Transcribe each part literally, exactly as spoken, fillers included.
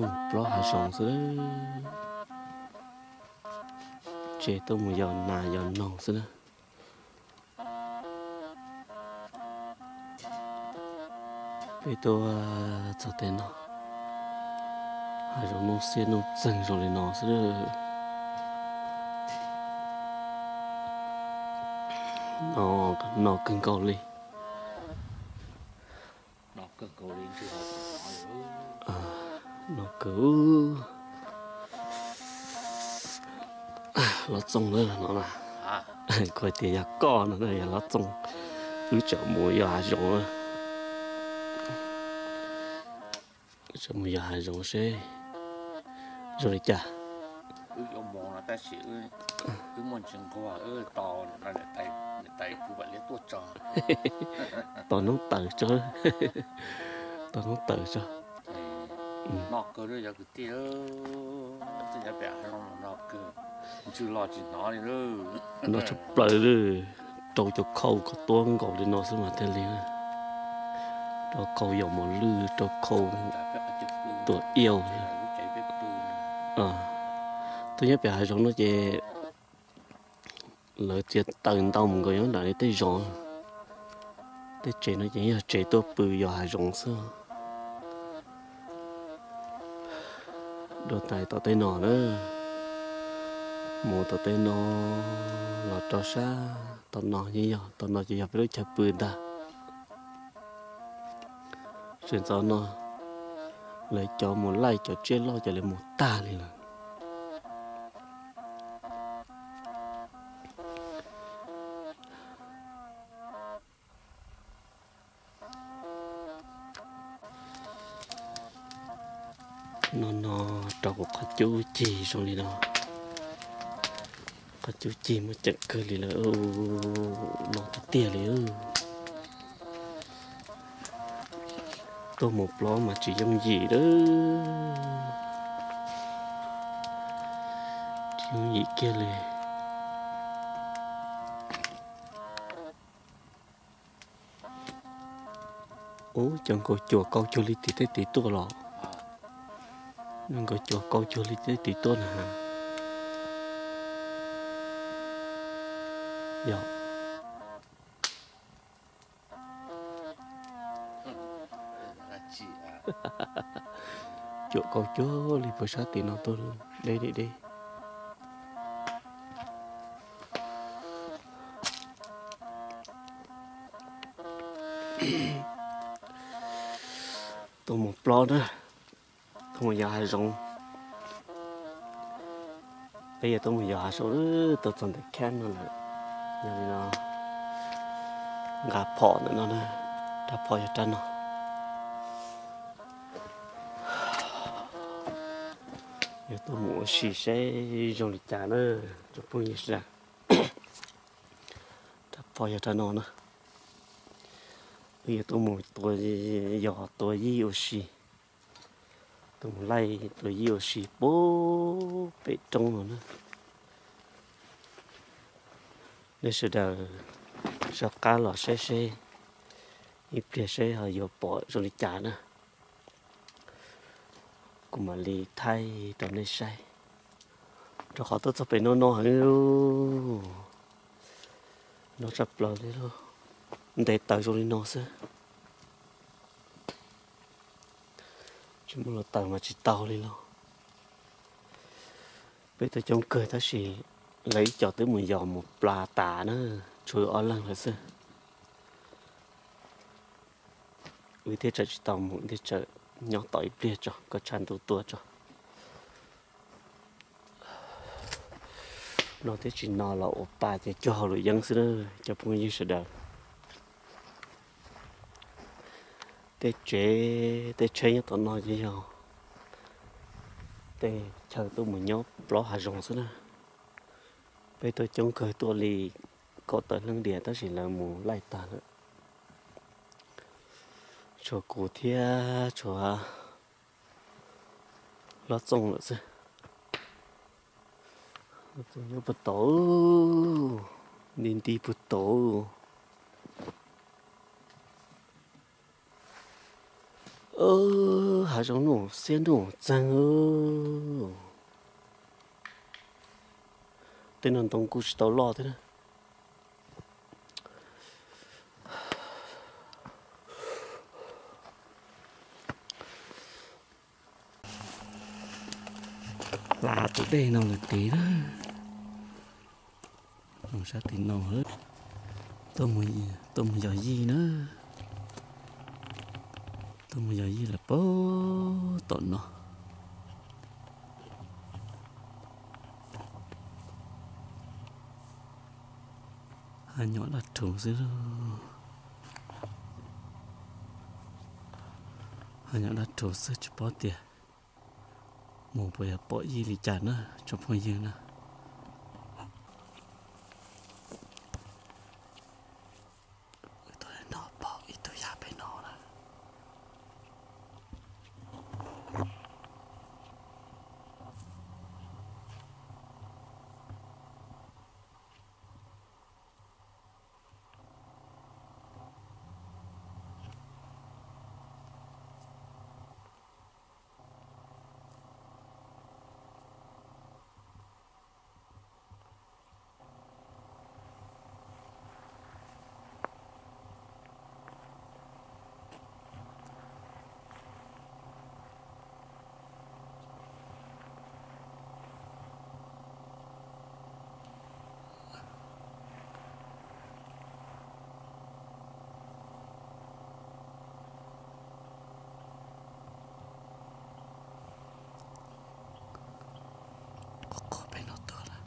tôi một lọ hai sòng xứ chế tôi một giờ nà giờ nòng xứ bây tôi cho tên nó hai sòng nó xe nó dần rồi lên nó xứ nó nó cưng cầu đi nó cưng cầu đi chứ à, nó cứ à, nó trông nữa là nó là à coi tiền nhà con nó này nó trông cứ chở mùi giờ hai sòng nữa chở mùi giờ hai sòng xe rồi chả cứ ông mong là ta sẽ cứ muốn chừng qua ơi to là để tay để tay cứ vậy lấy tuốt trò tao nó tự cho tao nó tự cho nó cơ đó giờ cứ tiêu tự nhiên bé nó nó cơ chưa lo chuyện nó đi nữa nó chụp lại rồi trâu cho khâu có tuôn gạo để nó sẽ mà theo liền trâu khâu dòng một lư trâu khâu tuổi yêu à tôi nhớ bé hai giống nó chỉ lời chỉ tận tao một người nó lại tới rồi tới chế nó chỉ là chế tôi bự giờ hai giống xưa đồ tài tao tới nọ nữa một tao tới nó là cho xa tao nọ như vậy tao nọ chỉ gặp đứa chơi bự ta chuyện sau nó lấy cho một like cho chết lo cho lấy một ta liền là nó nó trâu của các chú chi xong đi nó các chú chi mà chẳng cơ đi là ô nó thật tiền đi ư tôi một ló mà chỉ giống gì đó chỉ giống gì kia liền ố chẳng có chùa câu cho li tí tí tua lọ nhưng có chùa câu cho li tí tí tua nè dạ chỗ câu chúa li phải sát tiền nó tôi đây đi đi tôi một plot đó tôi một giờ hai rong bây giờ tôi một giờ hai số nữa tôi chọn được can nó là nhà nó ngã phỏ nữa nó nè đã phỏ cho chân nó giờ tôi muốn xì xe dùng để trả nữa cho bún như thế đã phỏ cho chân nó nữa bây giờ tôi muốn tôi giờ tôi yêu xì tôi muốn lấy tôi yêu xì bố bị trông rồi nữa nên sẽ đào sao cá lò xe xe ít bia xe họ vô bỏ rồi đi trả nữa cũng mà đi thay cho nên say cho họ tốt cho phải nó nó hiểu nó sập lờ đấy thôi để tàu rồi đi nó sẽ chỉ muốn là tàu mà chỉ tàu đi lo bây giờ trong cười ta chỉ lấy cho tới mười giờ một pla tả nữa chui ở lần là sao vì thế chỉ tàu một thế chợ nhỏ tỏi bia cho có chăn tu tua cho nó thế chỉ nó là ốp ba thì cho họ rồi dân xưa cho phong như sẽ được thế chế thế chế như tao nói gì không thế chờ tôi một nhóc lo hà rồng xưa nè bây tôi chống cười tôi lì có tới lưng địa ta chỉ là mù lại tàn nữa chỗ cổ thia chỗ lo trông nữa chứ tôi nhớ bật tổ nên đi bật tổ ơ hà giống nổ xe nổ chăng ơ tên là tông cú tàu lò thế này là tụi đây nào là tí đó nó sao tí nào hết tôi mới tôi mới giờ gì nữa tôi mới giờ gì là bố tổn nó hai nhỏ đặt trồng dưới đó hai nhỏ đặt trồng dưới cho bó tiền một buổi bỏ gì thì chả nữa cho phong dương nữa tôi nó bỏ ít tôi ra bên nó nè có bên nó to là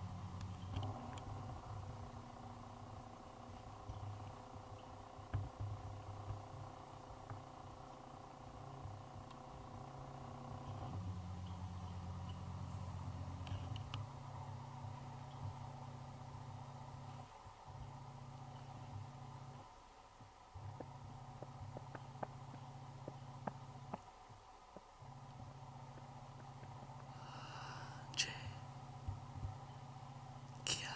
chê kia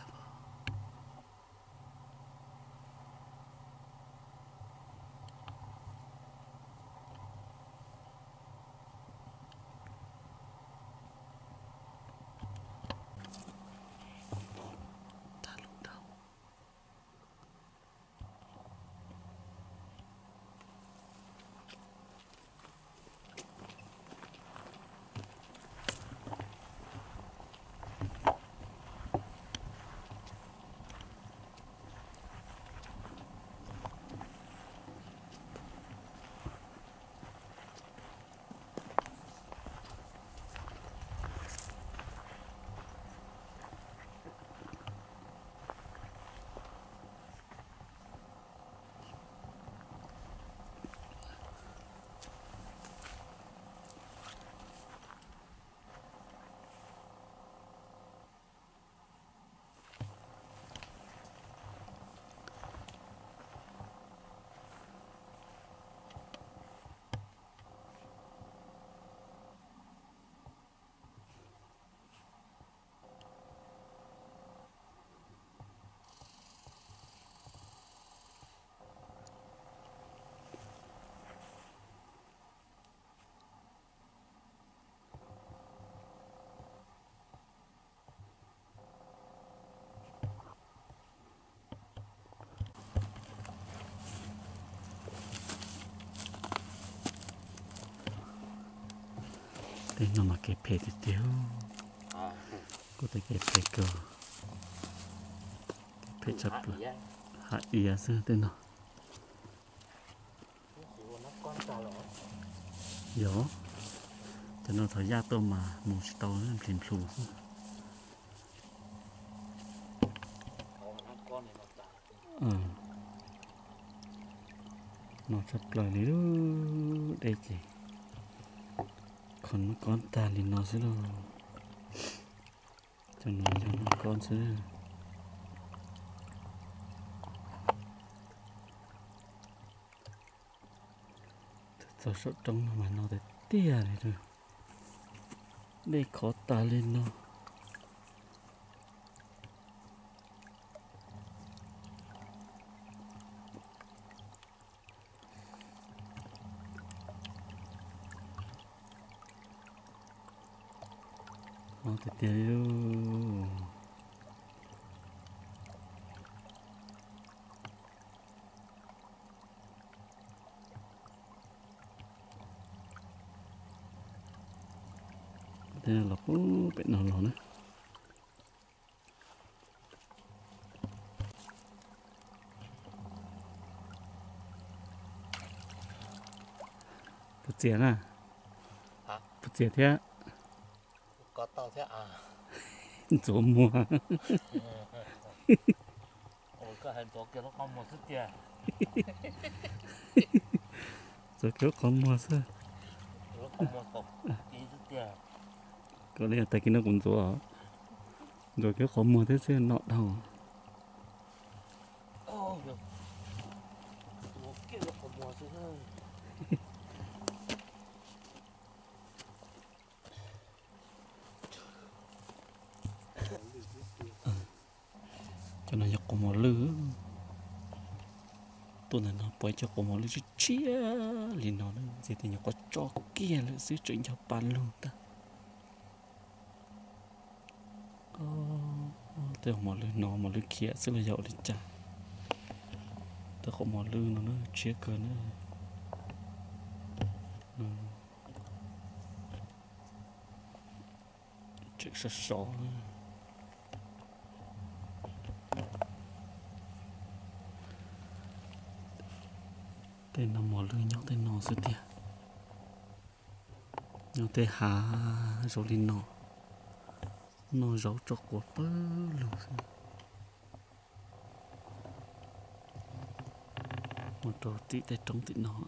ta lúc đầu tên nó mà cái phê thì tiêu có thể cái phê cơ phê chấp là hạ ý xưa tên nó gió cho nó thời gian tôi mà một tàu nó tìm phù ừ nó chấp lời đấy đó đây chị còn con ta thì nó sẽ đâu cho nó cho nó con sẽ thật sự trong mà nó để tia này rồi đây khó ta lên nó Ờ, thì tiền luôn. Thế là cũng bị nổ nổ nữa. Bút tiền à? Hả? Bút tiền thế? Có tao thế à? Chỗ mua. Ôi cái hành tổ kia nó không một chút tiền. Rồi kiểu không mua sao? Nó không một cục tí chút tiền. Có lẽ tại cái nó cũng chỗ ở. Rồi kiểu không mua thế sẽ nọ đâu. Ôi giời. Ủa kia nó không một chút thôi. Cho nó dọc có một lư. Tôi là nó bói cho có một lư chứ chia. Liền nó nữa. Gì thì nó có cho kia là giữ chuyện cho bàn luôn ta. Ờ, tôi không một lư nó một lư kia sẽ là dạo lên chả. Tôi không một lư nó nữa chia cơ nữa. Ừ. Chuyện rất rõ nữa. Tên nó mò lưới nhóc tên nó sự tiệt nhóc tên hà rồi đi nó nó rau cho của bơ luôn một đồ tí tay trống tí nó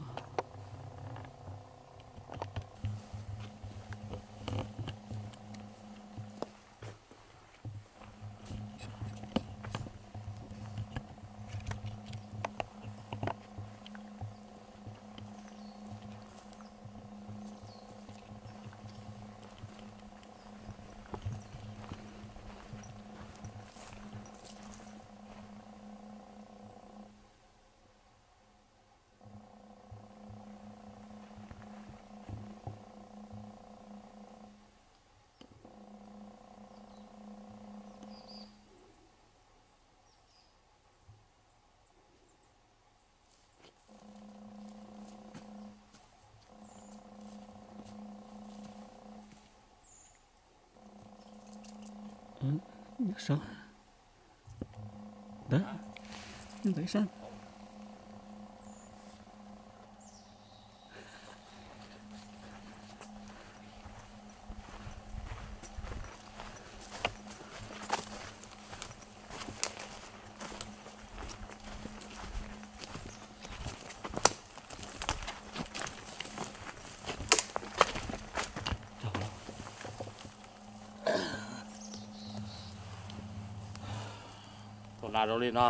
ừ, nhắc sao đó như vậy sao Thôi là đâu lên nó.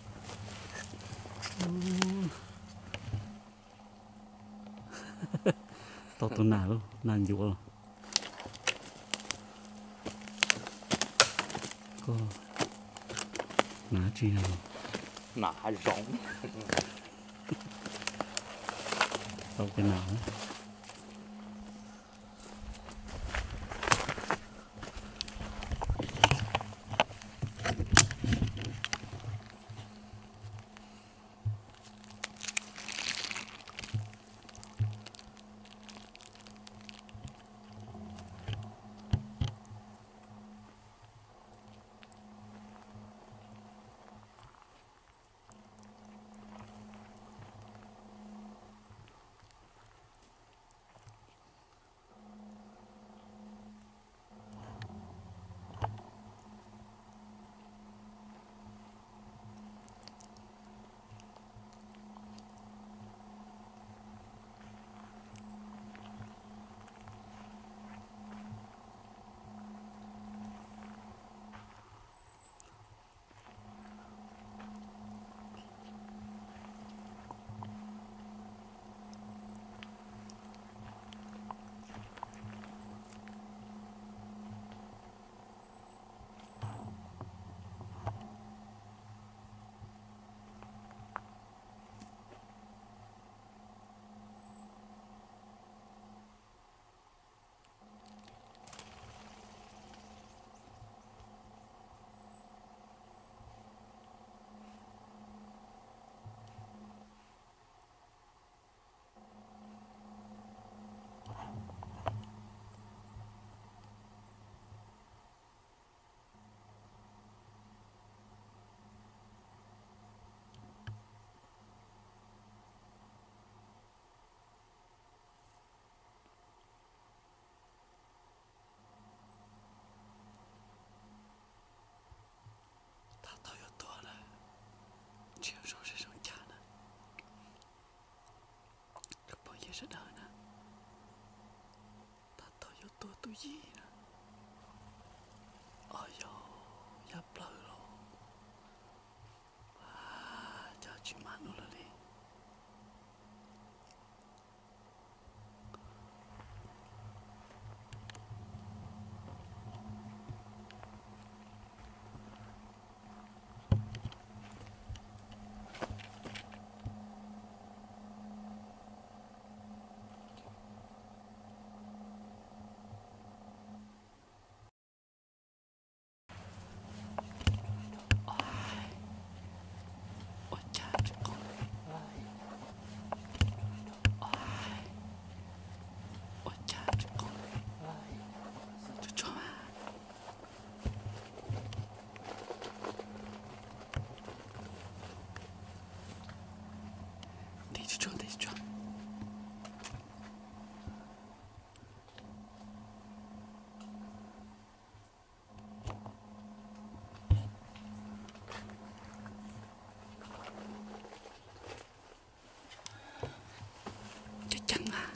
tao tôi nà luôn nàn dụ rồi có nà chi nào Nã rỗng. tao cái nào chiều rồi sẽ rồi chả nè các bạn sẽ sẽ đợi nè ta tới vô tôi tôi gì nè ôi yo giáp lời rồi à chào chị mát nữa là đi ôi cha chứ con ôi cha chứ con cho cho mà đi cho cho đi cho chắc chắn à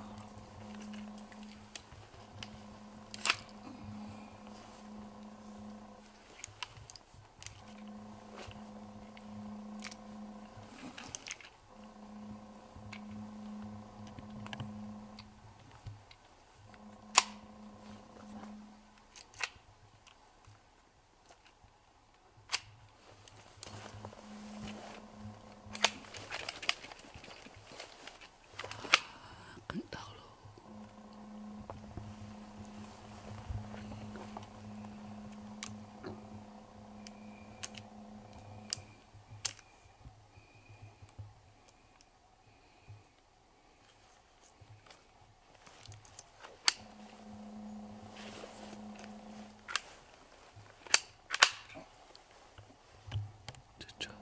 cứng đầu luôn cho cho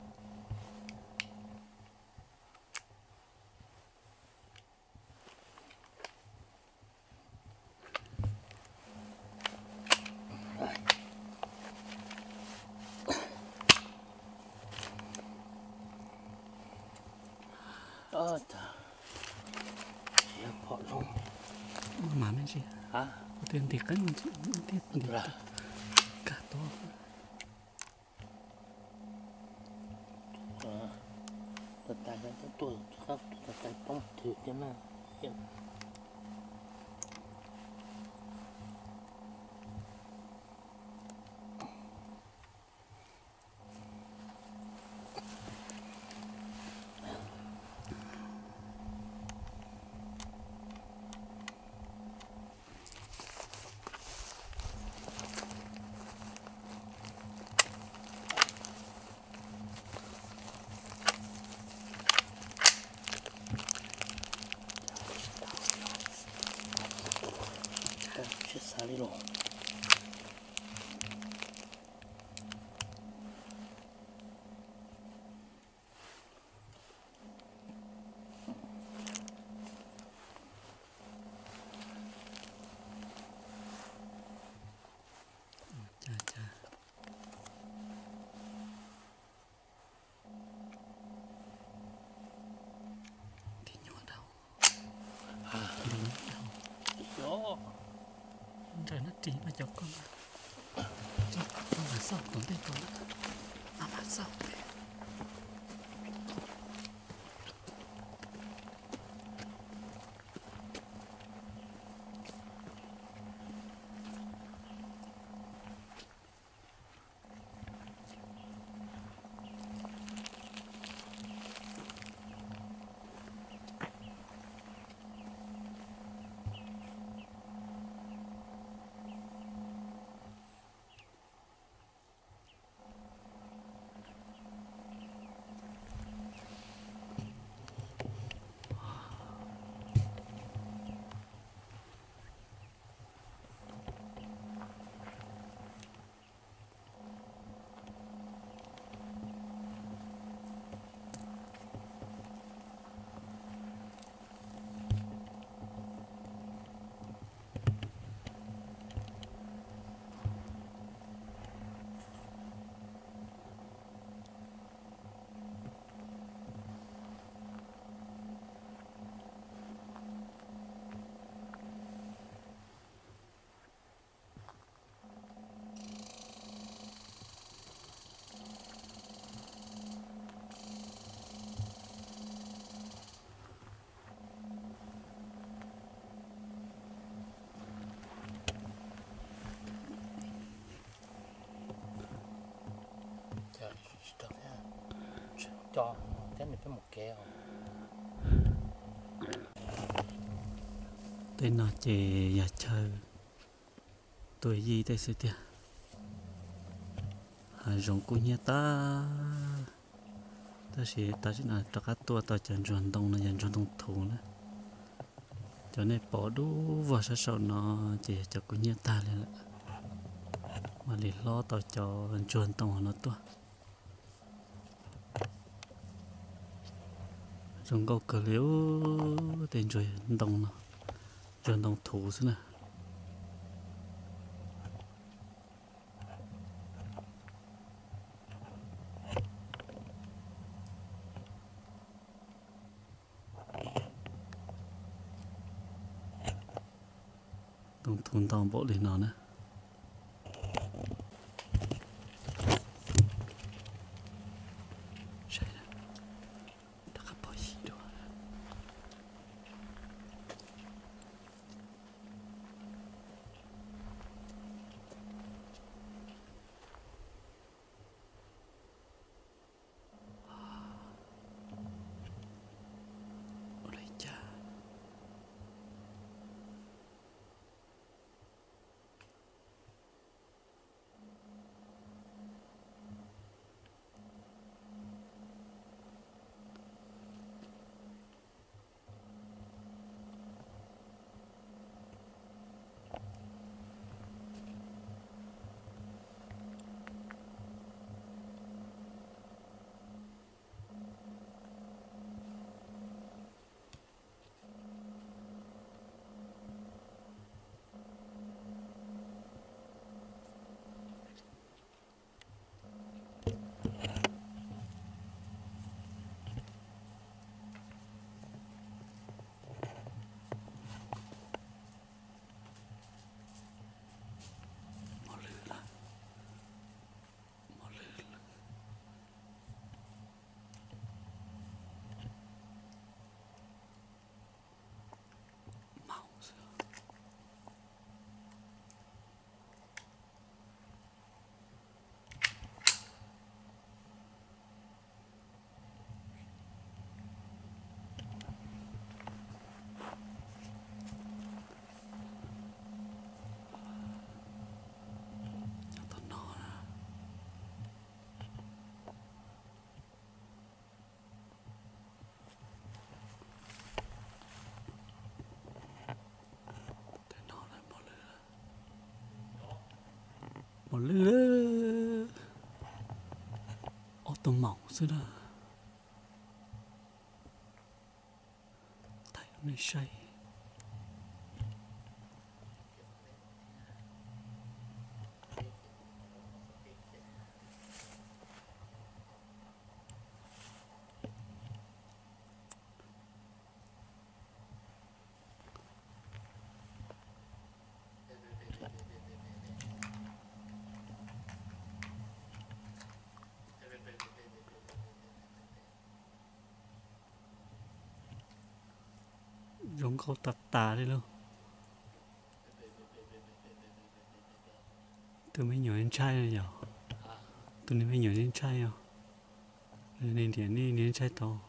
ơ ta ya phọ luôn mà mấy gì hả tiền thì cái mình chỉ tiền thì rồi cả to ờ tụi ta cái tuổi khóc tụi ta không thử cái nào hiểu chết xa đi rồi cha cha thì nhỏ đâu à đi nhỏ đâu gió trời nó chỉ mà cho con chỉ con mà sao con đây con à mà sao cho thế này phải một kẹo tên nó chè nhà chơi tuổi gì đây sẽ tiệt hà rong cũng như ta ta sẽ ta sẽ là tất cả tua ta chân chuẩn đông là chân chuẩn đông thủ nữa cho nên bỏ đủ vào sát sầu nó chỉ cho cũng như ta lên lại mà liền lo tao cho chuẩn đông nó tua rong câu cờ liễu tên rồi đông nó chuẩn đông thủ thế này đông thun tao bộ lên nó nữa một lứa ô tô mỏng xưa đó tay hôm nay say giống câu tạt tà đi luôn tôi mới nhỏ lên trai rồi nhở tôi mới nhỏ lên trai rồi nên thì đi lên trai to